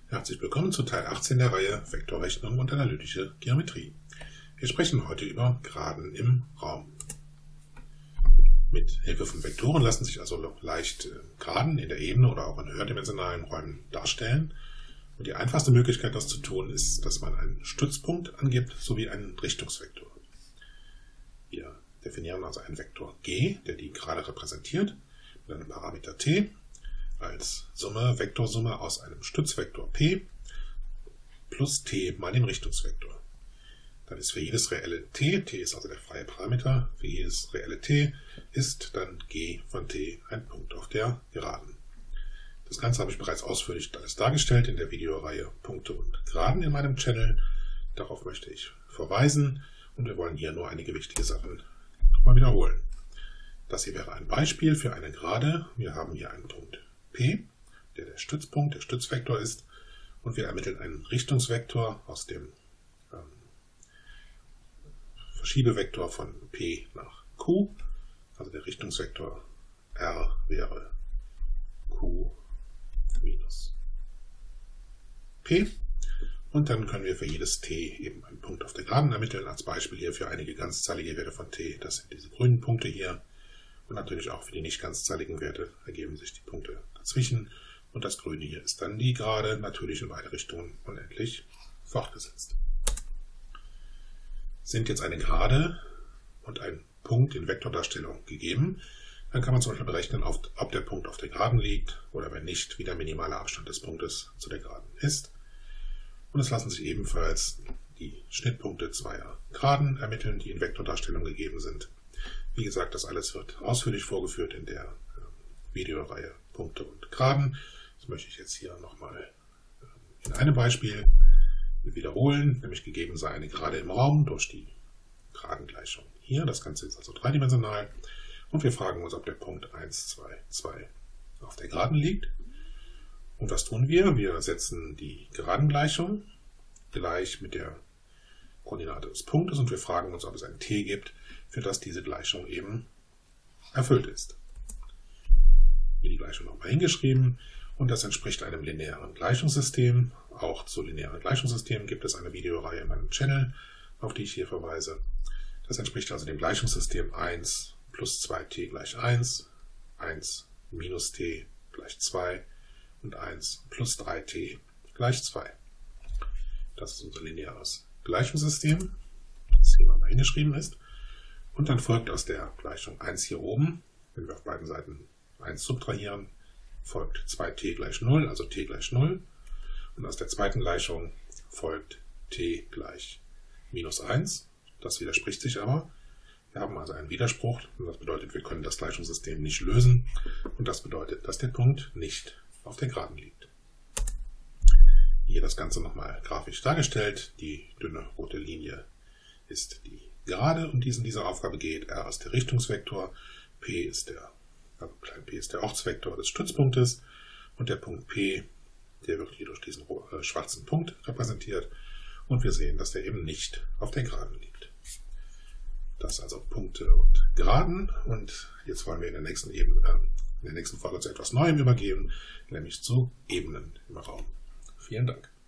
Herzlich willkommen zu Teil 18 der Reihe Vektorrechnung und analytische Geometrie. Wir sprechen heute über Geraden im Raum. Mit Hilfe von Vektoren lassen sich also leicht Geraden in der Ebene oder auch in höherdimensionalen Räumen darstellen. Und die einfachste Möglichkeit, das zu tun, ist, dass man einen Stützpunkt angibt sowie einen Richtungsvektor. Wir definieren also einen Vektor g, der die Gerade repräsentiert, mit einem Parameter t als Vektorsumme aus einem Stützvektor p plus t mal dem Richtungsvektor. Dann ist für jedes reelle t ist also der freie Parameter, für jedes reelle t ist dann g von t ein Punkt auf der Geraden. Das Ganze habe ich bereits ausführlich alles dargestellt in der Videoreihe Punkte und Geraden in meinem Channel. Darauf möchte ich verweisen und wir wollen hier nur einige wichtige Sachen nochmal wiederholen. Das hier wäre ein Beispiel für eine Gerade. Wir haben hier einen Punkt P, der der Stützpunkt, der Stützvektor ist, und wir ermitteln einen Richtungsvektor aus dem Verschiebevektor von P nach Q, also der Richtungsvektor R wäre Q minus P, und dann können wir für jedes t eben einen Punkt auf der Geraden ermitteln, als Beispiel hier für einige ganzzahlige Werte von t, das sind diese grünen Punkte hier. Und natürlich auch für die nicht ganzzahligen Werte ergeben sich die Punkte dazwischen. Und das Grüne hier ist dann die Gerade, natürlich in beide Richtungen unendlich fortgesetzt. Sind jetzt eine Gerade und ein Punkt in Vektordarstellung gegeben, dann kann man zum Beispiel berechnen, ob der Punkt auf der Geraden liegt oder wenn nicht, wie der minimale Abstand des Punktes zu der Geraden ist. Und es lassen sich ebenfalls die Schnittpunkte zweier Geraden ermitteln, die in Vektordarstellung gegeben sind. Wie gesagt, das alles wird ausführlich vorgeführt in der Videoreihe Punkte und Geraden. Das möchte ich jetzt hier nochmal in einem Beispiel wiederholen, nämlich gegeben sei eine Gerade im Raum durch die Geradengleichung hier. Das Ganze ist also dreidimensional und wir fragen uns, ob der Punkt 1, 2, 2 auf der Geraden liegt. Und was tun wir? Wir setzen die Geradengleichung gleich mit der Koordinate des Punktes und wir fragen uns, ob es ein t gibt, für das diese Gleichung eben erfüllt ist. Hier die Gleichung nochmal hingeschrieben und das entspricht einem linearen Gleichungssystem. Auch zu linearen Gleichungssystemen gibt es eine Videoreihe in meinem Channel, auf die ich hier verweise. Das entspricht also dem Gleichungssystem 1 plus 2t gleich 1, 1 minus t gleich 2 und 1 plus 3t gleich 2. Das ist unser lineares Gleichungssystem, das hier mal hingeschrieben ist. Und dann folgt aus der Gleichung 1 hier oben, wenn wir auf beiden Seiten 1 subtrahieren, folgt 2t gleich 0, also t gleich 0. Und aus der zweiten Gleichung folgt t gleich minus 1. Das widerspricht sich aber. Wir haben also einen Widerspruch und das bedeutet, wir können das Gleichungssystem nicht lösen. Und das bedeutet, dass der Punkt nicht auf der Geraden liegt. Hier das Ganze nochmal grafisch dargestellt. Die dünne rote Linie ist die Gerade, um die es in dieser Aufgabe geht. R ist der Richtungsvektor, P ist der Ortsvektor des Stützpunktes und der Punkt P, der wird hier durch diesen schwarzen Punkt repräsentiert und wir sehen, dass der eben nicht auf der Geraden liegt. Das also Punkte und Geraden und jetzt wollen wir in der nächsten Folge zu etwas Neuem übergehen, nämlich zu Ebenen im Raum. Vielen Dank.